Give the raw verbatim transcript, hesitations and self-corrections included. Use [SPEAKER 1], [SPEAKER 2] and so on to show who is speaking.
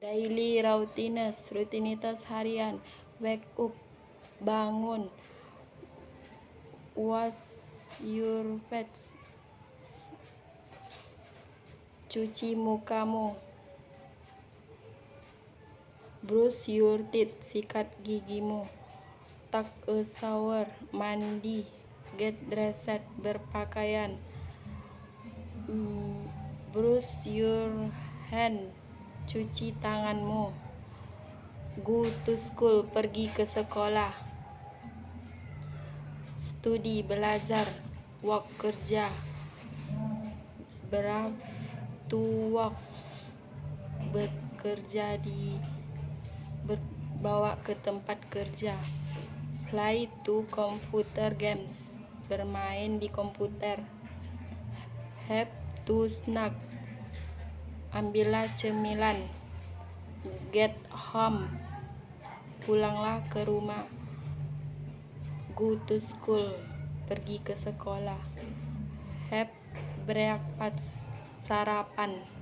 [SPEAKER 1] Daily routines, rutinitas harian. Wake up, bangun. Wash your face, cuci mukamu. Brush your teeth, sikat gigimu. Take a shower, mandi. Get dressed, berpakaian. Hmm, brush your hand, cuci tanganmu. Go to school, pergi ke sekolah. Study, belajar. Work, kerja. Drive to work, bekerja di berbawa ke tempat kerja. Play to computer games, bermain di komputer. Have to snack, ambillah cemilan. Get home, pulanglah ke rumah. Go to school, pergi ke sekolah. Have breakfast, sarapan.